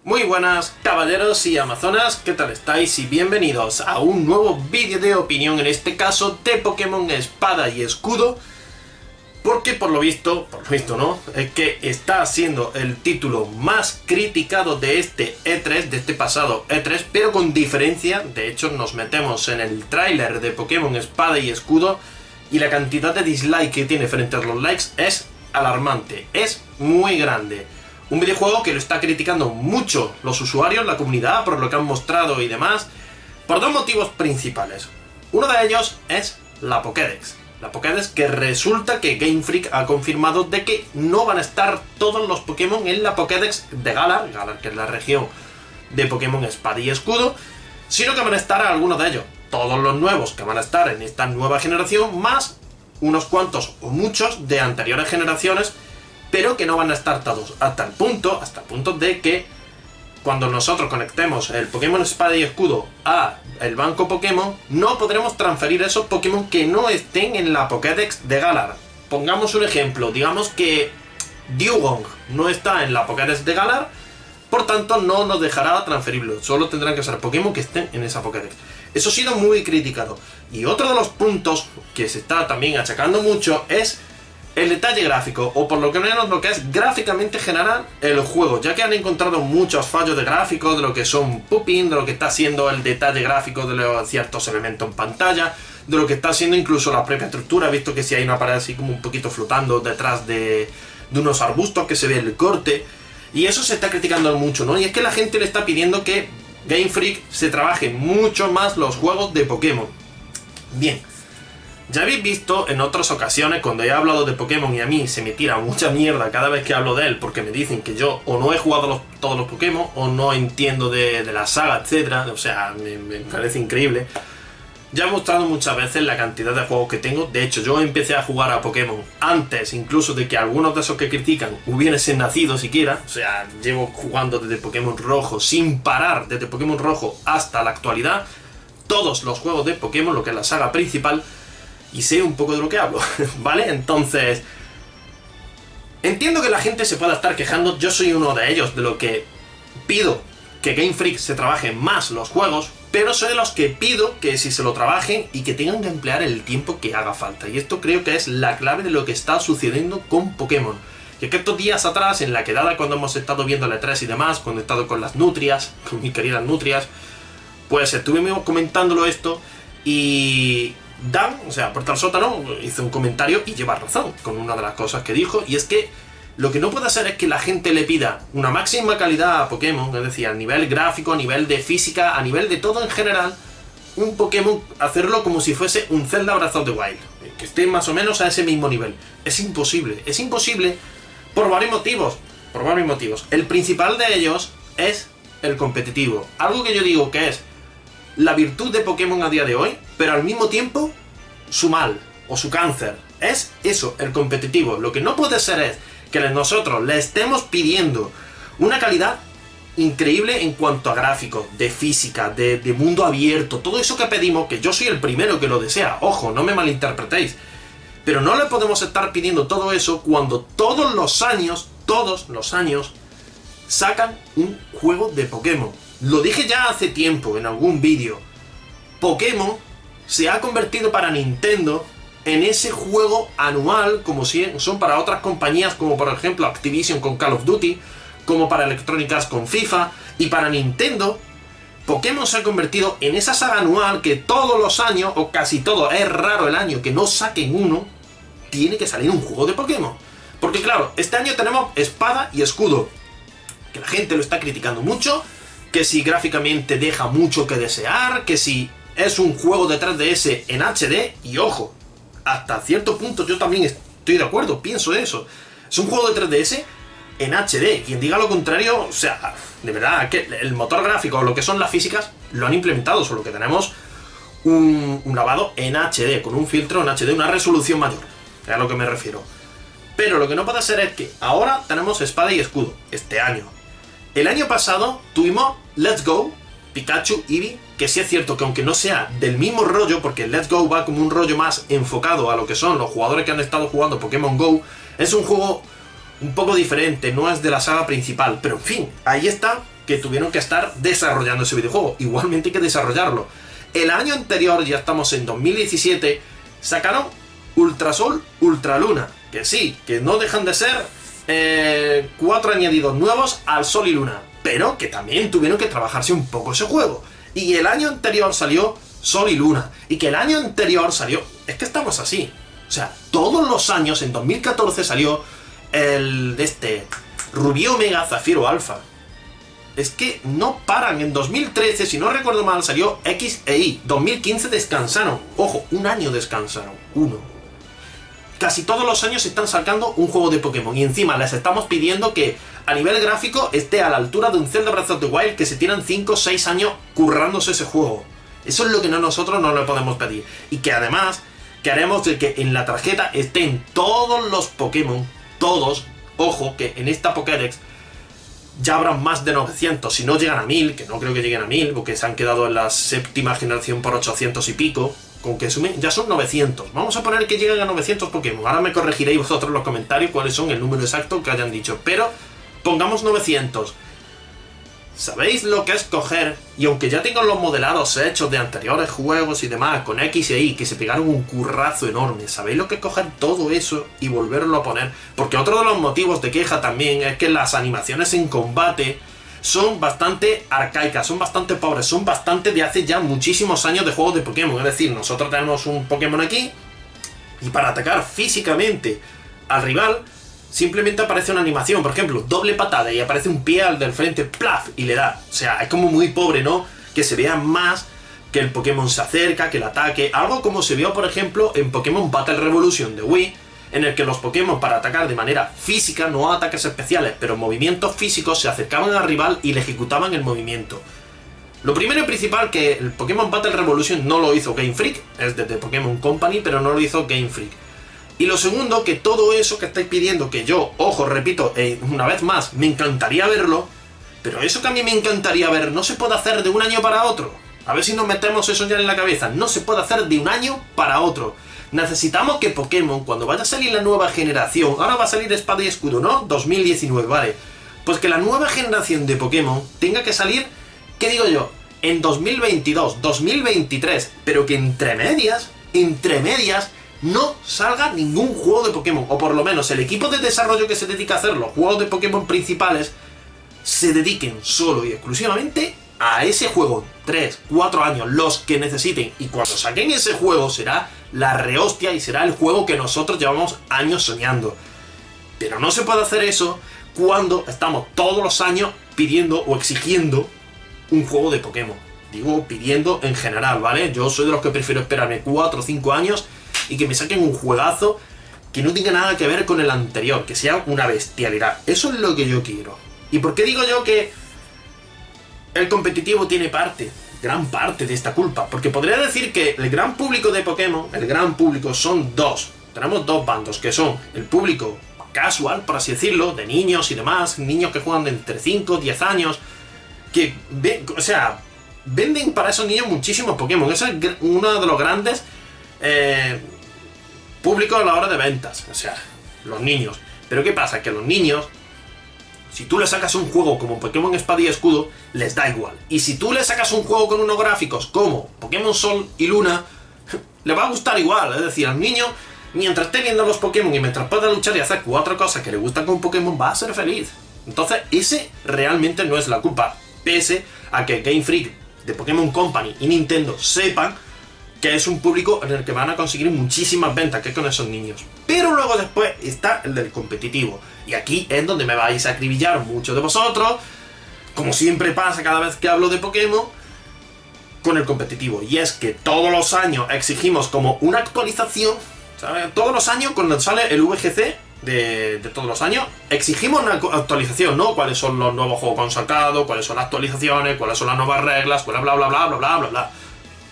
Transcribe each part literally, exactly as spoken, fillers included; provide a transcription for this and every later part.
Muy buenas caballeros y amazonas, ¿qué tal estáis? Y bienvenidos a un nuevo vídeo de opinión, en este caso de Pokémon Espada y Escudo. Porque por lo visto, por lo visto no, es que está siendo el título más criticado de este E tres, de este pasado E tres, pero con diferencia. De hecho nos metemos en el tráiler de Pokémon Espada y Escudo y la cantidad de dislike que tiene frente a los likes es alarmante, es muy grande. Un videojuego que lo está criticando mucho los usuarios, la comunidad, por lo que han mostrado y demás, por dos motivos principales. Uno de ellos es la Pokédex. La Pokédex, que resulta que Game Freak ha confirmado de que no van a estar todos los Pokémon en la Pokédex de Galar, Galar que es la región de Pokémon Espada y Escudo, sino que van a estar algunos de ellos. Todos los nuevos que van a estar en esta nueva generación, más unos cuantos o muchos de anteriores generaciones, pero que no van a estar todos, hasta el punto, hasta el punto de que cuando nosotros conectemos el Pokémon Espada y Escudo a el banco Pokémon, no podremos transferir esos Pokémon que no estén en la Pokédex de Galar. Pongamos un ejemplo, digamos que Dewgong no está en la Pokédex de Galar, por tanto no nos dejará transferirlo, solo tendrán que ser Pokémon que estén en esa Pokédex. Eso ha sido muy criticado. Y otro de los puntos que se está también achacando mucho es el detalle gráfico, o por lo que menos lo que es gráficamente general el juego, ya que han encontrado muchos fallos de gráficos, de lo que son popping, de lo que está siendo el detalle gráfico de los ciertos elementos en pantalla, de lo que está siendo incluso la propia estructura, visto que si hay una pared así como un poquito flotando detrás de, de unos arbustos que se ve el corte, y eso se está criticando mucho, ¿no? Y es que la gente le está pidiendo que Game Freak se trabaje mucho más los juegos de Pokémon. Bien. Ya habéis visto en otras ocasiones cuando he hablado de Pokémon y a mí se me tira mucha mierda cada vez que hablo de él, porque me dicen que yo o no he jugado los, todos los Pokémon o no entiendo de, de la saga, etcétera. O sea, me, me parece increíble. Ya he mostrado muchas veces la cantidad de juegos que tengo. De hecho, yo empecé a jugar a Pokémon antes incluso de que algunos de esos que critican hubiesen nacido siquiera. O sea, llevo jugando desde Pokémon Rojo sin parar, desde Pokémon Rojo hasta la actualidad, todos los juegos de Pokémon, lo que es la saga principal. Y sé un poco de lo que hablo, ¿vale? Entonces, entiendo que la gente se pueda estar quejando, yo soy uno de ellos, de lo que pido que Game Freak se trabaje más los juegos, pero soy de los que pido que si se lo trabajen y que tengan que emplear el tiempo que haga falta. Y esto creo que es la clave de lo que está sucediendo con Pokémon. Y que estos días atrás, en la quedada cuando hemos estado viendo el E tres y demás, cuando he estado con las nutrias, con mis queridas nutrias, pues estuvimos comentándolo esto y Dan, o sea, Portal Sótano, hizo un comentario y lleva razón con una de las cosas que dijo, y es que lo que no puede ser es que la gente le pida una máxima calidad a Pokémon, es decir, a nivel gráfico, a nivel de física, a nivel de todo en general, un Pokémon, hacerlo como si fuese un Zelda Breath of the Wild, que esté más o menos a ese mismo nivel. Es imposible, es imposible por varios motivos, por varios motivos. El principal de ellos es el competitivo, algo que yo digo que es la virtud de Pokémon a día de hoy, pero al mismo tiempo su mal o su cáncer. Es eso, el competitivo. Lo que no puede ser es que nosotros le estemos pidiendo una calidad increíble en cuanto a gráficos, de física, de, de mundo abierto, todo eso que pedimos, que yo soy el primero que lo desea, ojo, no me malinterpretéis, pero no le podemos estar pidiendo todo eso cuando todos los años, todos los años, sacan un juego de Pokémon. Lo dije ya hace tiempo en algún vídeo. Pokémon se ha convertido para Nintendo en ese juego anual, como si son para otras compañías, como por ejemplo Activision con Call of Duty, como para Electronic Arts con FIFA, y para Nintendo, Pokémon se ha convertido en esa saga anual que todos los años, o casi todo, es raro el año que no saquen uno, tiene que salir un juego de Pokémon. Porque claro, este año tenemos Espada y Escudo, que la gente lo está criticando mucho, que si gráficamente deja mucho que desear, que si es un juego de tres D S en H D, y ojo, hasta cierto punto yo también estoy de acuerdo, pienso eso. Es un juego de tres D S en H D, quien diga lo contrario, o sea, de verdad, que el motor gráfico o lo que son las físicas lo han implementado, solo que tenemos un, un lavado en H D, con un filtro en H D, una resolución mayor, es a lo que me refiero. Pero lo que no puede ser es que ahora tenemos Espada y Escudo, este año. El año pasado tuvimos Let's Go, Pikachu, Eevee, que sí es cierto que aunque no sea del mismo rollo, porque Let's Go va como un rollo más enfocado a lo que son los jugadores que han estado jugando Pokémon Go, es un juego un poco diferente, no es de la saga principal, pero en fin, ahí está que tuvieron que estar desarrollando ese videojuego. Igualmente hay que desarrollarlo. El año anterior, ya estamos en dos mil diecisiete, sacaron Ultrasol, Ultraluna. Que sí, que no dejan de ser eh, cuatro añadidos nuevos al Sol y Luna. Pero que también tuvieron que trabajarse un poco ese juego. Y el año anterior salió Sol y Luna. Y que el año anterior salió... Es que estamos así. O sea, todos los años, en dos mil catorce salió el de este Rubí Omega Zafiro Alpha. Es que no paran. En dos mil trece, si no recuerdo mal, salió X e Y. dos mil quince descansaron. Ojo, un año descansaron. Uno. Casi todos los años están sacando un juego de Pokémon. Y encima les estamos pidiendo que a nivel gráfico esté a la altura de un Zelda Breath of the Wild, que se tiran cinco o seis años currándose ese juego. Eso es lo que no, nosotros no le podemos pedir. Y que además queremos de que en la tarjeta estén todos los Pokémon. Todos. Ojo, que en esta Pokédex ya habrán más de novecientos. Si no llegan a mil, que no creo que lleguen a mil, porque se han quedado en la séptima generación por ochocientos y pico. Con que sumen, ya son novecientos. Vamos a poner que lleguen a novecientos Pokémon. Ahora me corregiréis vosotros en los comentarios cuáles son el número exacto que hayan dicho. Pero pongamos novecientos. ¿Sabéis lo que es coger? Y aunque ya tengo los modelados hechos de anteriores juegos y demás, con X e Y, que se pegaron un currazo enorme, ¿sabéis lo que es coger todo eso y volverlo a poner? Porque otro de los motivos de queja también es que las animaciones en combate son bastante arcaicas, son bastante pobres, son bastante de hace ya muchísimos años de juegos de Pokémon. Es decir, nosotros tenemos un Pokémon aquí y para atacar físicamente al rival simplemente aparece una animación, por ejemplo, doble patada y aparece un pie al del frente, plaf, y le da. O sea, es como muy pobre, ¿no? Que se vea más que el Pokémon se acerca, que el ataque, algo como se vio, por ejemplo, en Pokémon Battle Revolution de Wii, en el que los Pokémon para atacar de manera física, no ataques especiales, pero movimientos físicos, se acercaban al rival y le ejecutaban el movimiento. Lo primero y principal, que el Pokémon Battle Revolution no lo hizo Game Freak, es desde Pokémon Company, pero no lo hizo Game Freak. Y lo segundo, que todo eso que estáis pidiendo, que yo, ojo, repito, eh, una vez más, me encantaría verlo, pero eso que a mí me encantaría ver no se puede hacer de un año para otro. A ver si nos metemos eso ya en la cabeza. No se puede hacer de un año para otro. Necesitamos que Pokémon, cuando vaya a salir la nueva generación, ahora va a salir Espada y Escudo, ¿no? dos mil diecinueve, vale. Pues que la nueva generación de Pokémon tenga que salir, ¿qué digo yo? En dos mil veintidós, dos mil veintitrés, pero que entre medias, entre medias, no salga ningún juego de Pokémon. O por lo menos el equipo de desarrollo que se dedica a hacer los juegos de Pokémon principales se dediquen solo y exclusivamente a ese juego. tres, cuatro años, los que necesiten. Y cuando saquen ese juego será la rehostia y será el juego que nosotros llevamos años soñando. Pero no se puede hacer eso cuando estamos todos los años pidiendo o exigiendo un juego de Pokémon. Digo pidiendo en general, ¿vale? Yo soy de los que prefiero esperarme cuatro o cinco años y que me saquen un juegazo que no tenga nada que ver con el anterior, que sea una bestialidad. Eso es lo que yo quiero. ¿Y por qué digo yo que el competitivo tiene parte, gran parte de esta culpa? Porque podría decir que el gran público de Pokémon, el gran público son dos. Tenemos dos bandos, que son el público casual, por así decirlo, de niños y demás, niños que juegan de entre cinco o diez años, que ven, o sea, venden para esos niños muchísimos Pokémon. Ese es uno de los grandes eh, públicos a la hora de ventas, o sea, los niños. Pero ¿qué pasa? Que los niños, si tú le sacas un juego como Pokémon Espada y Escudo, les da igual. Y si tú le sacas un juego con unos gráficos como Pokémon Sol y Luna, le va a gustar igual. Es decir, al niño, mientras esté viendo los Pokémon y mientras pueda luchar y hacer cuatro cosas que le gustan con Pokémon, va a ser feliz. Entonces, ese realmente no es la culpa. Pese a que Game Freak de Pokémon Company y Nintendo sepan que es un público en el que van a conseguir muchísimas ventas, que es con esos niños. Pero luego después está el del competitivo. Y aquí es donde me vais a acribillar muchos de vosotros, como siempre pasa cada vez que hablo de Pokémon, con el competitivo. Y es que todos los años exigimos como una actualización, ¿sabes? Todos los años cuando sale el V G C de, de todos los años, exigimos una actualización, ¿no? Cuáles son los nuevos juegos que han sacado, cuáles son las actualizaciones, cuáles son las nuevas reglas, bla bla bla bla bla bla bla bla.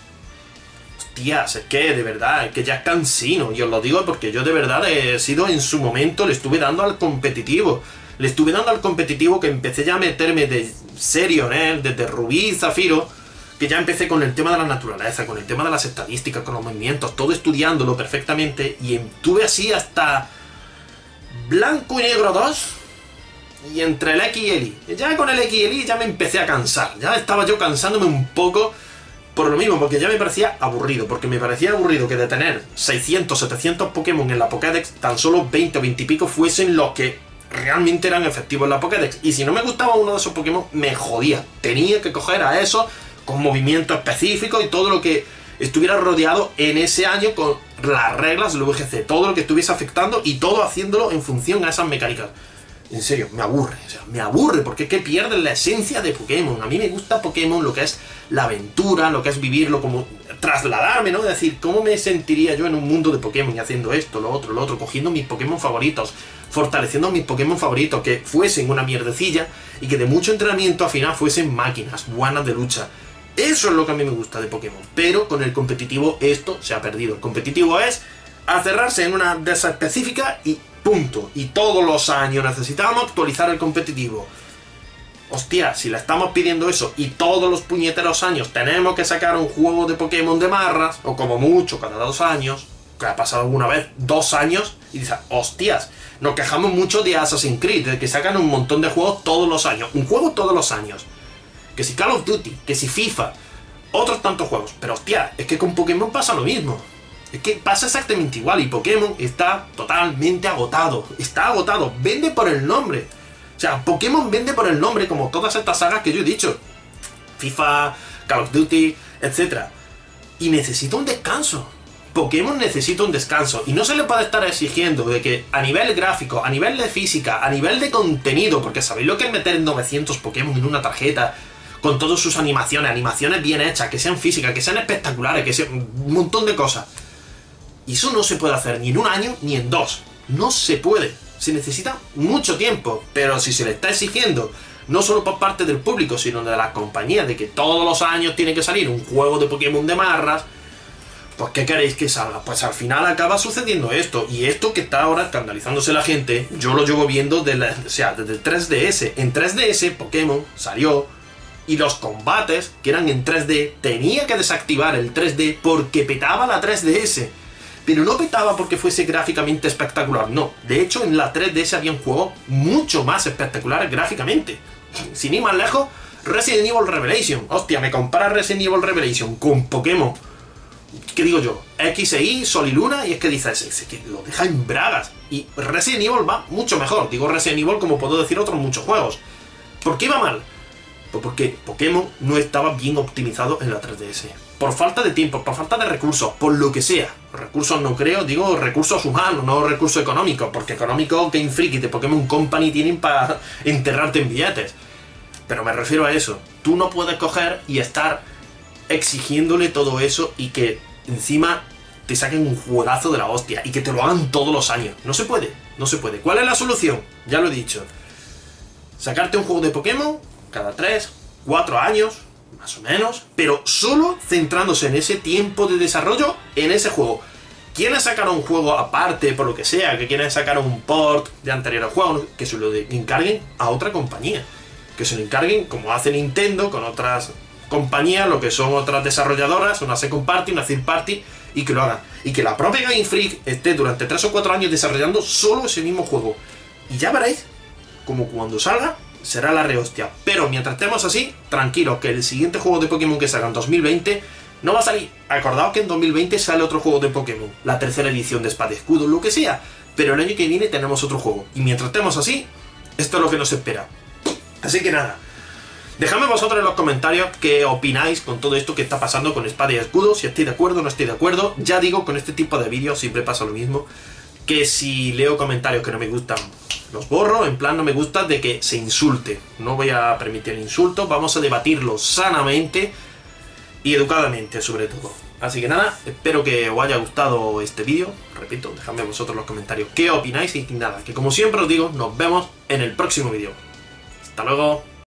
Hostias, es que de verdad, es que ya es cansino. Y os lo digo porque yo de verdad he sido en su momento, le estuve dando al competitivo. Le estuve dando al competitivo que empecé ya a meterme de serio en él, desde Rubí y Zafiro, que ya empecé con el tema de la naturaleza, con el tema de las estadísticas, con los movimientos, todo estudiándolo perfectamente. Y estuve así hasta Blanco y Negro dos. y entre el X y el Y. Ya con el X y el Y ya me empecé a cansar. Ya estaba yo cansándome un poco por lo mismo, porque ya me parecía aburrido. Porque me parecía aburrido que de tener seiscientos, setecientos Pokémon en la Pokédex, tan solo veinte o veinte y pico fuesen los que realmente eran efectivos en la Pokédex. Y si no me gustaba uno de esos Pokémon, me jodía. Tenía que coger a esos con movimiento específico y todo lo que estuviera rodeado en ese año con las reglas del V G C. Todo lo que estuviese afectando y todo haciéndolo en función a esas mecánicas. En serio, me aburre, o sea, me aburre porque es que pierden la esencia de Pokémon. A mí me gusta Pokémon, lo que es la aventura, lo que es vivirlo, como trasladarme, ¿no? Es decir, ¿cómo me sentiría yo en un mundo de Pokémon y haciendo esto, lo otro, lo otro, cogiendo mis Pokémon favoritos, fortaleciendo mis Pokémon favoritos, que fuesen una mierdecilla y que de mucho entrenamiento al final fuesen máquinas buenas de lucha? Eso es lo que a mí me gusta de Pokémon, pero con el competitivo esto se ha perdido. El competitivo es acerrarse en una de esas específicas y punto. Y todos los años necesitamos actualizar el competitivo. Hostia, si le estamos pidiendo eso y todos los puñeteros años tenemos que sacar un juego de Pokémon de marras, o como mucho cada dos años, que ha pasado alguna vez dos años, y dices, hostias, nos quejamos mucho de Assassin's Creed, de que sacan un montón de juegos todos los años. Un juego todos los años. Que si Call of Duty, que si FIFA, otros tantos juegos. Pero hostia, es que con Pokémon pasa lo mismo. Es que pasa exactamente igual y Pokémon está totalmente agotado. Está agotado, vende por el nombre. O sea, Pokémon vende por el nombre como todas estas sagas que yo he dicho. FIFA, Call of Duty, etcétera. Y necesita un descanso. Pokémon necesita un descanso. Y no se le puede estar exigiendo de que a nivel gráfico, a nivel de física, a nivel de contenido, porque sabéis lo que es meter novecientos Pokémon en una tarjeta, con todas sus animaciones, animaciones bien hechas, que sean físicas, que sean espectaculares, que sean un montón de cosas. Y eso no se puede hacer ni en un año ni en dos. No se puede. Se necesita mucho tiempo. Pero si se le está exigiendo, no solo por parte del público, sino de las compañías, de que todos los años tiene que salir un juego de Pokémon de marras, pues ¿qué queréis que salga? Pues al final acaba sucediendo esto. Y esto que está ahora escandalizándose la gente, yo lo llevo viendo de la, o sea, desde el tres D S. En tres D S Pokémon salió y los combates, que eran en tres D, tenía que desactivar el tres D porque petaba la tres D S. Pero no petaba porque fuese gráficamente espectacular, no. De hecho, en la tres D S había un juego mucho más espectacular gráficamente. Sin ir más lejos, Resident Evil Revelation. Hostia, me compara Resident Evil Revelation con Pokémon. ¿Qué digo yo? X e Y, Sol y Luna, y es que dices, es que lo deja en bragas. Y Resident Evil va mucho mejor. Digo Resident Evil como puedo decir otros muchos juegos. ¿Por qué iba mal? Pues porque Pokémon no estaba bien optimizado en la tres D S. Por falta de tiempo, por falta de recursos, por lo que sea. Recursos no creo, digo recursos humanos, no recursos económicos. Porque económicos Game Freak y de Pokémon Company tienen para enterrarte en billetes. Pero me refiero a eso. Tú no puedes coger y estar exigiéndole todo eso y que encima te saquen un juegazo de la hostia y que te lo hagan todos los años. No se puede, no se puede. ¿Cuál es la solución? Ya lo he dicho. Sacarte un juego de Pokémon cada tres, cuatro años, más o menos, pero solo centrándose en ese tiempo de desarrollo en ese juego. Quieren sacar un juego aparte, por lo que sea, que quieren sacar un port de anteriores juegos, que se lo encarguen a otra compañía. Que se lo encarguen, como hace Nintendo, con otras compañías, lo que son otras desarrolladoras, una second party, una third party, y que lo hagan. Y que la propia Game Freak esté durante tres o cuatro años desarrollando solo ese mismo juego. Y ya veréis, como cuando salga, será la rehostia. Pero mientras estemos así, tranquilos, que el siguiente juego de Pokémon que salga en dos mil veinte no va a salir. Acordaos que en dos mil veinte sale otro juego de Pokémon, la tercera edición de Espada y Escudo, lo que sea. Pero el año que viene tenemos otro juego. Y mientras estemos así, esto es lo que nos espera. Así que nada, dejadme vosotros en los comentarios qué opináis con todo esto que está pasando con Espada y Escudo, si estáis de acuerdo o no estáis de acuerdo. Ya digo, con este tipo de vídeos siempre pasa lo mismo, que si leo comentarios que no me gustan, los borro, en plan no me gusta de que se insulte. No voy a permitir insultos, vamos a debatirlo sanamente y educadamente sobre todo. Así que nada, espero que os haya gustado este vídeo. Repito, dejadme vosotros en los comentarios qué opináis y nada, que como siempre os digo, nos vemos en el próximo vídeo. Hasta luego.